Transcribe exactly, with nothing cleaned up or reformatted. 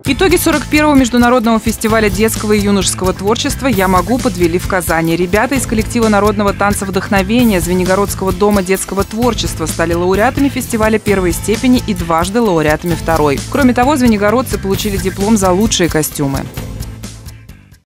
Итоги сорок первого международного фестиваля детского и юношеского творчества «Я могу» подвели в Казани. Ребята из коллектива народного танца «Вдохновение» Звенигородского дома детского творчества стали лауреатами фестиваля первой степени и дважды лауреатами второй. Кроме того, звенигородцы получили диплом за лучшие костюмы.